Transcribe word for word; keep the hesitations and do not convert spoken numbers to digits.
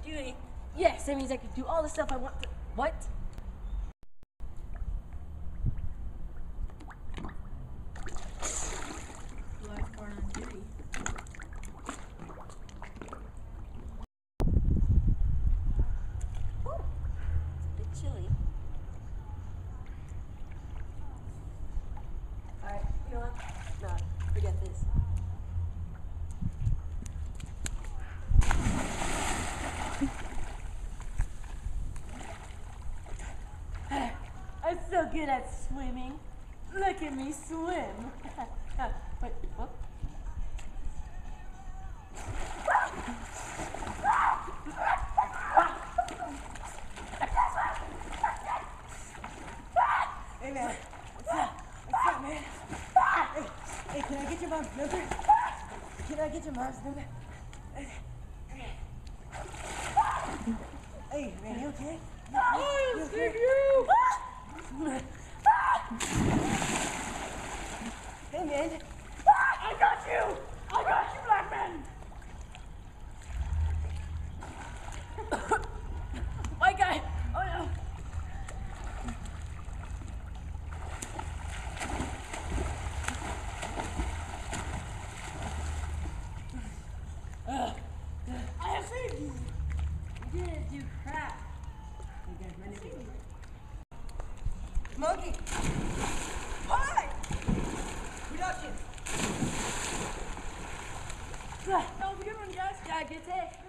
duty. Yes, that means I can do all the stuff I want to. What? Lifeguard on duty. Ooh, it's a bit chilly. Alright, you know what? Nah, forget this. I'm so good at swimming. Look at me swim. Wait, what? Hey man, what's up? What's up, man? Hey, hey, can I get your mom's number? Can I get your mom's number? Hey, man, you okay? Oh, you okay? Hey, man. I got you! I got you, black man! White guy! Oh, no! Uh, I have saved you! You didn't do crap. You guys manipulated. Monkey! Hi! Production! That was a good one, guys. Yeah, good take.